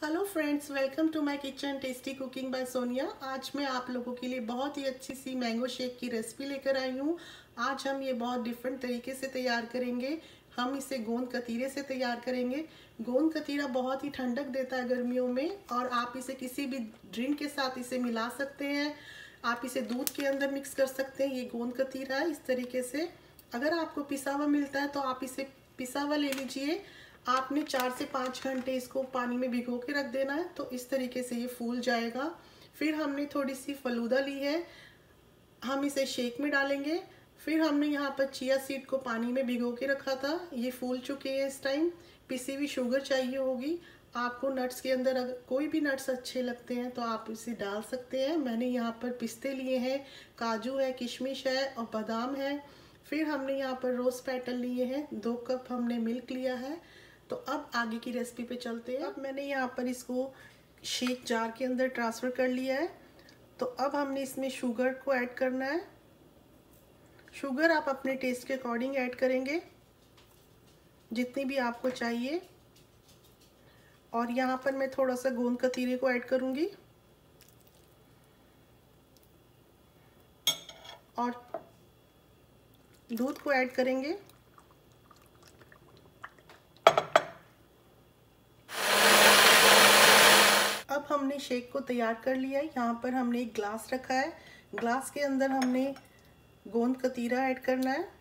Hello friends, welcome to my kitchen tasty cooking by Sonia. आज मैं आप लोगों के लिए बहुत ही अच्छी सी मैंगो शेक की रेसिपी लेकर आई हूँ। आज हम ये बहुत डिफरेंट तरीके से तैयार करेंगे। हम इसे गोंद कतीरे से तैयार करेंगे। गोंद कतीरा बहुत ही ठंडक देता है गर्मियों में, और आप इसे किसी भी ड्रिंक के साथ इसे मिला सकते हैं। आप इसे दूध के अंदर मिक्स कर सकते हैं। ये गोंद कतीरा है इस तरीके से। अगर आपको पिसा हुआ मिलता है तो आप इसे पिसा हुआ ले लीजिए। आपने 4 से 5 घंटे इसको पानी में भिगो के रख देना है, तो इस तरीके से ये फूल जाएगा। फिर हमने थोड़ी सी फलूदा ली है, हम इसे शेक में डालेंगे। फिर हमने यहाँ पर चिया सीड को पानी में भिगो के रखा था, ये फूल चुके हैं इस टाइम। पिसी हुई शुगर चाहिए होगी आपको। नट्स के अंदर अगर कोई भी नट्स अच्छे लगते हैं तो आप इसे डाल सकते हैं। मैंने यहाँ पर पिस्ते लिए हैं, काजू है, किशमिश है और बादाम है। फिर हमने यहाँ पर रोज़ पेटल लिए हैं, 2 कप हमने मिल्क लिया है। तो अब आगे की रेसिपी पे चलते हैं। अब मैंने यहाँ पर इसको शेक जार के अंदर ट्रांसफ़र कर लिया है। तो अब हमने इसमें शुगर को ऐड करना है। शुगर आप अपने टेस्ट के अकॉर्डिंग ऐड करेंगे, जितनी भी आपको चाहिए। और यहाँ पर मैं थोड़ा सा गोंद कतीरे को ऐड करूँगी और दूध को ऐड करेंगे। अब हमने शेक को तैयार कर लिया है। यहाँ पर हमने एक ग्लास रखा है, ग्लास के अंदर हमने गोंद कतीरा ऐड करना है।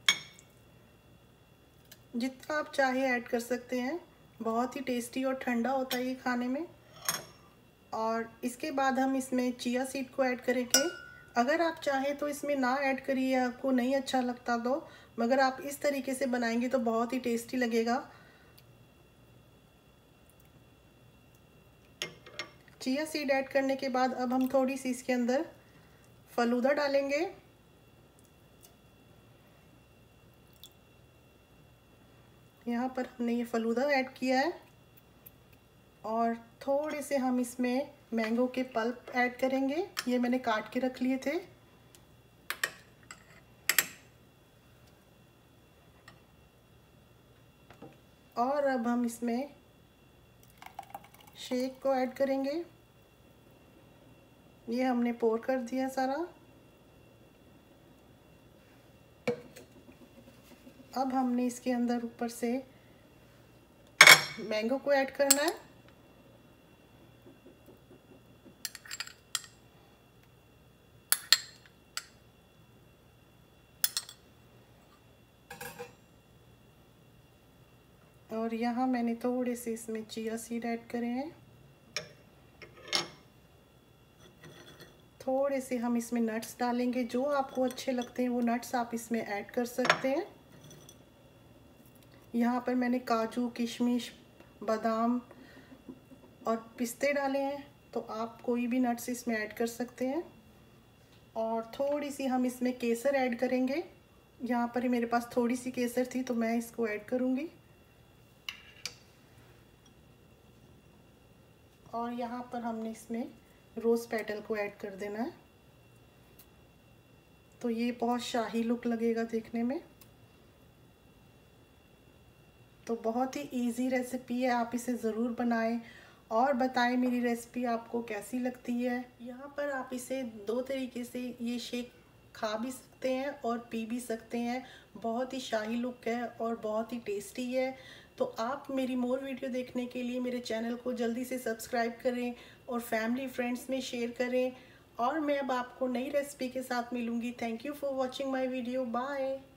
जितना आप चाहे ऐड कर सकते हैं, बहुत ही टेस्टी और ठंडा होता है ये खाने में। और इसके बाद हम इसमें चिया सीड को ऐड करेंगे। अगर आप चाहें तो इसमें ना ऐड करिए, आपको नहीं अच्छा लगता तो, मगर आप इस तरीके से बनाएंगे तो बहुत ही टेस्टी लगेगा। चिया सीड ऐड करने के बाद अब हम थोड़ी सी इसके अंदर फलूदा डालेंगे। यहाँ पर हमने ये फलूदा ऐड किया है और थोड़े से हम इसमें मैंगो के पल्प ऐड करेंगे। ये मैंने काट के रख लिए थे। और अब हम इसमें शेक को ऐड करेंगे। ये हमने पोर कर दिया सारा। अब हमने इसके अंदर ऊपर से मैंगो को ऐड करना है। और यहाँ मैंने थोड़े से इसमें चिया सीड ऐड करे हैं। थोड़े से हम इसमें नट्स डालेंगे, जो आपको अच्छे लगते हैं वो नट्स आप इसमें ऐड कर सकते हैं। यहाँ पर मैंने काजू, किशमिश, बादाम और पिस्ते डाले हैं, तो आप कोई भी नट्स इसमें ऐड कर सकते हैं। और थोड़ी सी हम इसमें केसर ऐड करेंगे। यहाँ पर मेरे पास थोड़ी सी केसर थी तो मैं इसको ऐड करूँगी। और यहाँ पर हमने इसमें रोज़ पेटल को ऐड कर देना है, तो ये बहुत शाही लुक लगेगा देखने में। तो बहुत ही इजी रेसिपी है, आप इसे ज़रूर बनाएं और बताएं मेरी रेसिपी आपको कैसी लगती है। यहाँ पर आप इसे 2 तरीके से ये शेक खा भी सकते हैं और पी भी सकते हैं। बहुत ही शाही लुक है और बहुत ही टेस्टी है। तो आप मेरी मोर वीडियो देखने के लिए मेरे चैनल को जल्दी से सब्सक्राइब करें और फैमिली फ्रेंड्स में शेयर करें। और मैं अब आपको नई रेसिपी के साथ मिलूँगी। Thank you for watching my video. Bye.